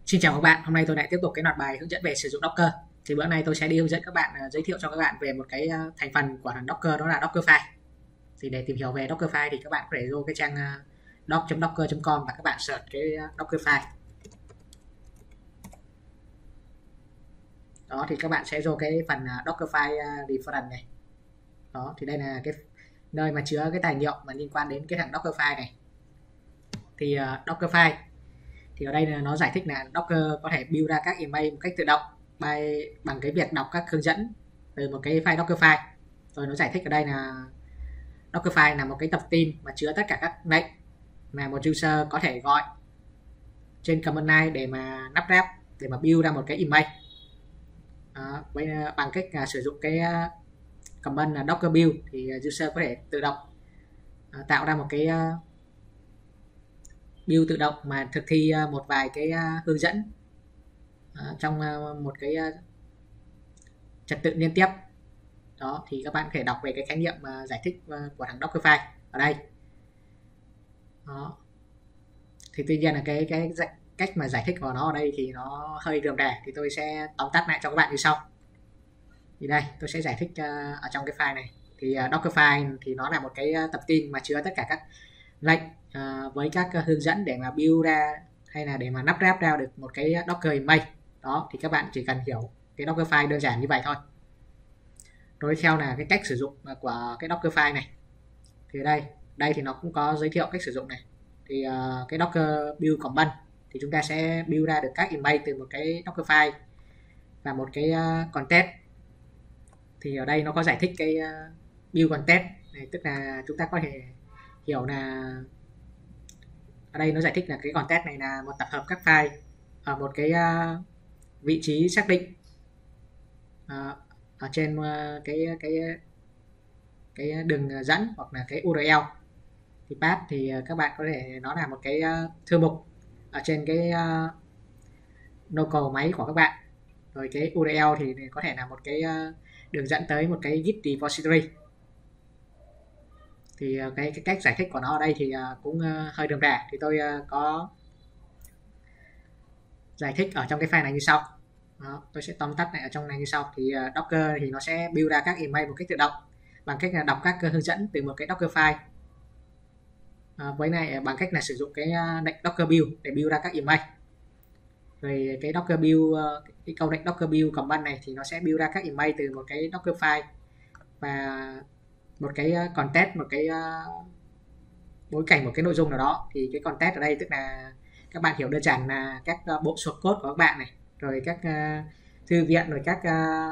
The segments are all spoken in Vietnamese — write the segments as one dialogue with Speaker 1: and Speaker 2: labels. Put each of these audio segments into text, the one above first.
Speaker 1: Xin chào các bạn, hôm nay tôi lại tiếp tục cái loạt bài hướng dẫn về sử dụng Docker. Thì bữa nay tôi sẽ đi hướng dẫn các bạn giới thiệu cho các bạn về một cái thành phần của thằng Docker, đó là Dockerfile. Thì để tìm hiểu về Dockerfile thì các bạn có thể vô cái trang doc.docker.com và các bạn search cái Dockerfile. Đó thì các bạn sẽ vô cái phần Dockerfile reference này. Đó thì đây là cái nơi mà chứa cái tài liệu mà liên quan đến cái thằng Dockerfile này. Thì Dockerfile thì ở đây là nó giải thích là Docker có thể build ra các email một cách tự động bằng cái việc đọc các hướng dẫn từ một cái file Dockerfile. Rồi nó giải thích ở đây là Dockerfile là một cái tập tin mà chứa tất cả các lệnh mà một user có thể gọi trên command line để mà lắp ráp, để mà build ra một cái email. Bằng cách sử dụng cái command là docker build thì user có thể tự động tạo ra một cái build tự động mà thực thi một vài cái hướng dẫn trong một cái trật tự liên tiếp. Đó thì các bạn có thể đọc về cái khái niệm giải thích của thằng Dockerfile ở đây. Đó. Thì tuy nhiên là cái cách mà giải thích của nó ở đây thì nó hơi rườm rà, thì tôi sẽ tóm tắt lại cho các bạn như sau. Thì đây tôi sẽ giải thích ở trong cái file này. Thì Dockerfile thì nó là một cái tập tin mà chứa tất cả các lệnh với các hướng dẫn để mà build ra hay là để mà lắp ráp ra được một cái Docker email. Đó thì các bạn chỉ cần hiểu cái Dockerfile đơn giản như vậy thôi. Rồi theo là cái cách sử dụng của cái Dockerfile này. Thì đây thì nó cũng có giới thiệu cách sử dụng này. Thì cái Docker build command thì chúng ta sẽ build ra được các email từ một cái Dockerfile và một cái content. Thì ở đây nó có giải thích cái build content này, tức là chúng ta có thể hiểu là ở đây nó giải thích là cái content này là một tập hợp các file ở một cái vị trí xác định ở trên cái đường dẫn hoặc là cái URL. Thì path thì các bạn có thể nó là một cái thư mục ở trên cái local máy của các bạn. Rồi cái URL thì có thể là một cái đường dẫn tới một cái Git repository. Thì cái cách giải thích của nó ở đây thì cũng hơi rườm rà, thì tôi có giải thích ở trong cái file này như sau. Đó, tôi sẽ tóm tắt lại ở trong này như sau. Thì Docker thì nó sẽ build ra các email một cách tự động bằng cách là đọc các hướng dẫn từ một cái Docker file, với này bằng cách là sử dụng cái lệnh Docker build để build ra các email. Rồi cái Docker build, cái câu lệnh Docker build command này thì nó sẽ build ra các email từ một cái Docker file và một cái content, một cái bối cảnh, một cái nội dung nào đó. Thì cái content ở đây tức là các bạn hiểu đơn giản là các bộ source code của các bạn này, rồi các thư viện, rồi các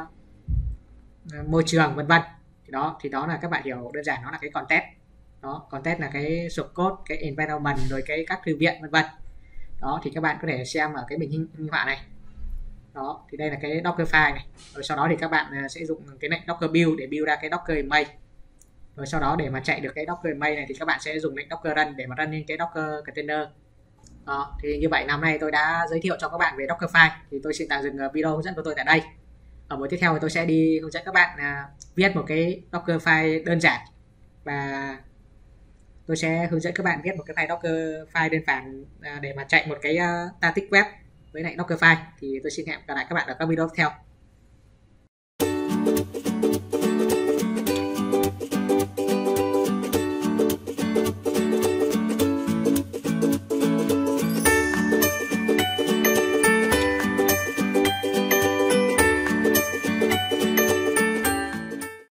Speaker 1: môi trường vân vân. Thì đó là các bạn hiểu đơn giản, nó là cái content. Đó, content là cái source code, cái environment, rồi cái các thư viện vân vân. Đó thì các bạn có thể xem ở cái minh họa này. Đó thì đây là cái Dockerfile này. Rồi sau đó thì các bạn sẽ dùng cái lệnh Docker build để build ra cái Docker email. Rồi sau đó để mà chạy được cái Docker email này thì các bạn sẽ dùng lệnh Docker run để mà run lên cái Docker container. Đó, thì như vậy năm nay tôi đã giới thiệu cho các bạn về Dockerfile. Thì tôi xin tạm dừng video hướng dẫn của tôi tại đây. Ở buổi tiếp theo thì tôi sẽ đi hướng dẫn các bạn viết một cái Dockerfile đơn giản, và tôi sẽ hướng dẫn các bạn viết một cái file Dockerfile đơn giản để mà chạy một cái static web với lại Dockerfile. Thì tôi xin hẹn gặp lại các bạn ở các video tiếp theo.